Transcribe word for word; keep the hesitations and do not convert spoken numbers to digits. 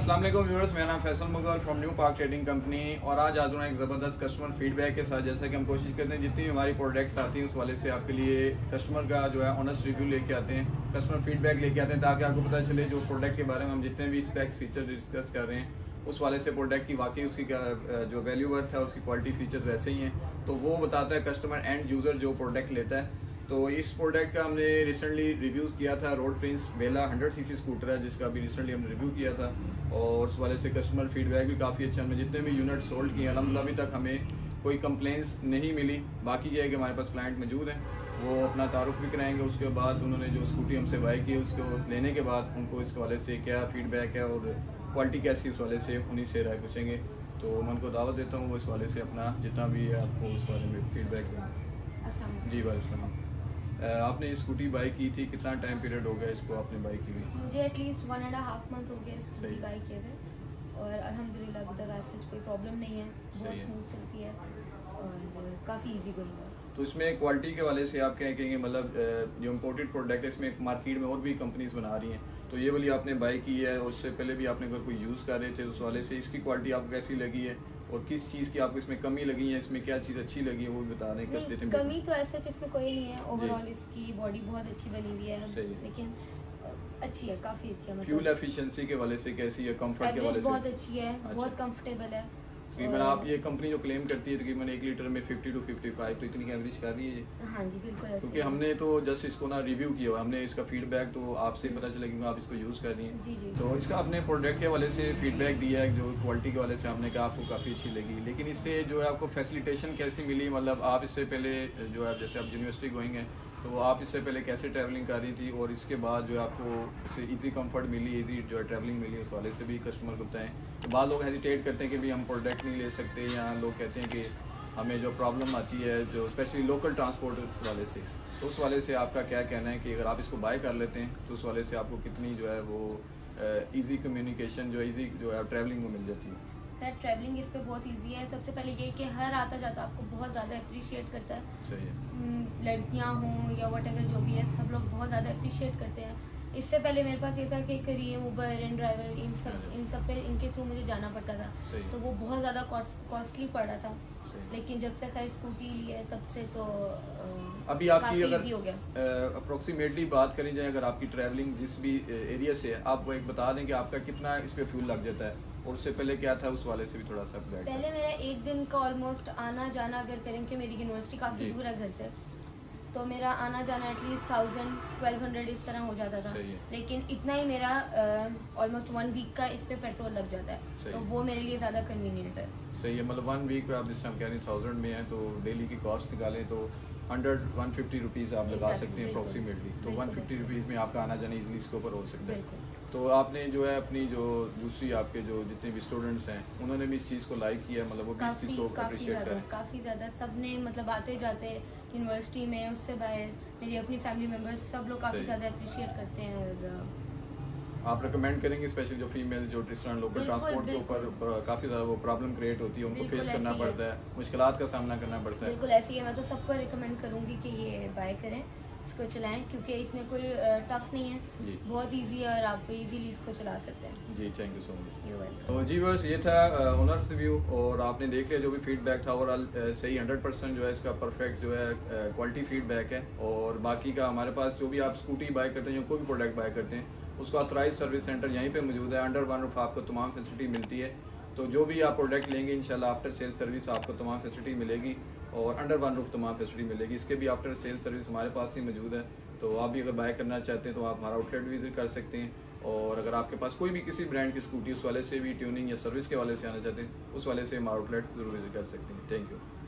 अस्सलाम वालेकुम व्यूअर्स, मेरा नाम Faisal Mughal from new park trading company. और आज आज एक ज़बरदस्त कस्टमर फीडबैक के साथ, जैसा कि हम कोशिश करते हैं जितनी भी हमारी प्रोडक्ट्स आती हैं उस वाले से आपके लिए कस्टमर का जो है ऑनेस्ट रिव्यू लेके आते हैं, कस्टमर फीडबैक लेके आते हैं, ताकि आपको पता चले जो प्रोडक्ट के बारे में हम जितने भी स्पेक्स फीचर डिस्कस कर रहे हैं उस वाले से प्रोडक्ट की वाकई उसकी जो वैल्यू वर्थ है, उसकी क्वालिटी फीचर वैसे ही हैं। तो वो बताता है कस्टमर एंड यूज़र जो प्रोडक्ट लेता है। तो इस प्रोडक्ट का हमने रिसेंटली रिव्यूज़ किया था। Road prince bella hundred CC scooter है जिसका भी रिसेंटली हमने रिव्यू किया था, और उस वाले से कस्टमर फीडबैक भी काफ़ी अच्छा। हमने जितने भी यूनिट सोल्ड किए अल्हम्दुलिल्लाह अभी तक हमें कोई कंप्लेंट्स नहीं मिली। बाकी ये है कि हमारे पास क्लाइंट मौजूद हैं, वो अपना तारुफ भी कराएंगे। उसके बाद उन्होंने जो स्कूटी हमसे बाई की उसको लेने के बाद उनको इस वाले से क्या फीडबैक है और क्वालिटी कैसी उस वाले से उन्हीं से राय पूछेंगे। तो मैं उनको दावत देता हूँ वो इस वाले से अपना जितना भी है आपको उस बारे में फीडबैक दें। जी वालेकुम। आपने स्कूटी बाई की थी, कितना टाइम पीरियड हो गया इसको आपने बाई की हुई? मुझे at least one and half month हो गया स्कूटी बाई किए हुए, और अल्हम्दुलिल्लाह अभी तक आज कोई प्रॉब्लम नहीं है, बहुत स्मूथ चलती है और काफ़ी इजी गोइंग है। तो इसमें क्वालिटी के वाले से आप क्या कहेंगे, मतलब जो इम्पोर्टेड प्रोडक्ट है इसमें मार्केट में और भी कंपनीज बना रही हैं, तो ये वाली आपने बाई की है, उससे पहले भी आपने अगर कोई यूज़ कर रहे थे उस वाले से, इसकी क्वालिटी आपको कैसी लगी है और किस चीज़ की आपको इसमें कमी लगी है, इसमें क्या चीज़ अच्छी लगी है वो भी बता दें। देते हैं कमी तो ऐसे इसमें कोई नहीं है, ओवरऑल इसकी बॉडी बहुत अच्छी बनी हुई है, लेकिन अच्छी है, काफ़ी अच्छी है। फ्यूल एफिशिएंसी के वाले से कैसी है, कंफर्ट के वाले से बहुत अच्छी है, बहुत कंफर्टेबल है। तकरीबन आप ये कंपनी जो क्लेम करती है तकरीबन एक लीटर में फिफ्टी टू फिफ्टी फाइव, तो इतनी एवरेज कर रही है ये? हाँ जी बिल्कुल, क्योंकि हमने तो जस्ट इसको ना रिव्यू किया हुआ, हमने इसका फीडबैक तो आपसे पता चला कि आप इसको यूज़ कर रही हैं। जी जी। तो इसका अपने प्रोडक्ट के वाले से फीडबैक दिया है, जो क्वालिटी के वाले से हमने कहा आपको काफ़ी अच्छी लगी, लेकिन इससे जो है आपको फैसिलिटेशन कैसी मिली, मतलब आप इससे पहले जो है जैसे आप यूनिवर्सिटी गोइंग हैं तो आप इससे पहले कैसे ट्रैवलिंग कर रही थी, और इसके बाद जो है आपको इससे इजी कंफर्ट मिली, इजी जो है ट्रैवलिंग मिली, उस वाले से भी कस्टमर को बताएं। तो बाद लोग हेजिटेट करते हैं कि भाई हम प्रोडक्ट नहीं ले सकते, या लोग कहते हैं कि हमें जो प्रॉब्लम आती है जो स्पेशली लोकल ट्रांसपोर्ट वाले से, तो उस वाले से आपका क्या कहना है कि अगर आप इसको बाय कर लेते हैं तो उस वाले से आपको कितनी जो है वो ईजी कम्युनिकेशन जो ईजी जो है ट्रैवलिंग में मिल जाती है? सर ट्रैवलिंग इस पे बहुत इजी है। सबसे पहले ये कि हर आता जाता आपको बहुत ज़्यादा अप्रिशिएट करता है। सही है। लड़कियां हों या वटेवर जो भी है, सब लोग बहुत ज़्यादा अप्रिशिएट करते हैं। इससे पहले मेरे पास ये था कि करिए उबर एंड ड्राइवर इन सब इन सब पे इनके थ्रू मुझे जाना पड़ता था, तो वो बहुत ज़्यादा कॉस्टली पड़ रहा था। लेकिन जब से खैर स्कूटी ली है तब से तो अभी आपकी अगर अप्रोक्सीमेटली बात करी जाए, अगर आपकी ट्रैवलिंग जिस भी एरिया से है, आप वो एक बता दें कि आपका कितना इस पे फ्यूल लग जाता है, और उससे पहले क्या था उस वाले से भी थोड़ा सा गाइड। पहले मेरा एक दिन का ऑलमोस्ट आना जाना, अगर करें कि मेरी यूनिवर्सिटी काफ़ी दूर है घर से, तो मेरा आना जाना एटलीस्ट थाउजेंड ट्वेल्व हंड्रेड इस तरह हो जाता था। लेकिन इतना ही मेरा ऑलमोस्ट वन वीक का इस पे पेट्रोल लग जाता है, तो वो मेरे लिए ज़्यादा कन्वीनियंट है। सही है, मतलब वन वीक आप जिस टाइम कह रहे हैं थाउजेंड में है, तो डेली की कॉस्ट निकालें तो हंड्रेड वन फिफ्टी रुपीज़ आप लगा सकते हैं अप्रोक्सीमेटली, तो वन फिफ्टी रुपीज़ में आपका आना जाना इजीली इसके ऊपर हो सकता है। तो आपने जो है अपनी जो दूसरी आपके जो जितने भी स्टूडेंट्स हैं उन्होंने भी इस चीज़ को लाइक किया, मतलब वो भी इस चीज़ को अप्रिशिएट करें? काफ़ी ज़्यादा सब ने, मतलब आते जाते यूनिवर्सिटी में, उससे बाहर मेरी अपनी फैमिली मेम्बर्स सब लोग काफ़ी ज़्यादा अप्रिशिएट करते हैं। और आप रिकमेंड करेंगे स्पेशली जो फीमेल जो डिस्टेंस लोकल ट्रांसपोर्ट के ऊपर काफ़ी ज़्यादा वो प्रॉब्लम क्रिएट होती है, उनको फेस करना पड़ता है, मुश्किलात का सामना करना पड़ता है? बिल्कुल ऐसी है। मैं तो सबको रिकमेंड करूँगी कि ये बाय करें, इसको चलाएं, क्योंकि इतने कोई टफ नहीं है, बहुत इजी है और आप इजीली इसको चला सकते हैं। जी थैंक यू सो मच। तो जी बस ये था ओनर्स रिव्यू, और आपने देख लिया जो भी फीडबैक था ओवरऑल सही हंड्रेड परसेंट जो है इसका परफेक्ट जो है क्वालिटी फीडबैक है। और बाकी का हमारे पास जो भी आप स्कूटी बाय करते हैं या कोई भी प्रोडक्ट बाय करते हैं उसका ऑथराइज सर्विस सेंटर यहीं पे मौजूद है, अंडर वन रूफ आपको तमाम फैसिलिटी मिलती है। तो जो भी आप प्रोडक्ट लेंगे इंशाल्लाह आफ्टर सेल सर्विस आपको तमाम फैसिलिटी मिलेगी, और अंडर वन रूफ तमाम फैसिलिटी मिलेगी। इसके भी आफ्टर सेल सर्विस हमारे पास ही मौजूद है, तो आप भी अगर बाय करना चाहते हैं तो आप हमारा आउटलेट विजिट कर सकते हैं। और अगर आपके पास कोई भी किसी ब्रांड की स्कूटी उस वाले से भी ट्यूनिंग या सर्विस के वाले से आना चाहते हैं उस वाले से हमारा आउटलेट ज़रूर विजिट कर सकते हैं। Thank you.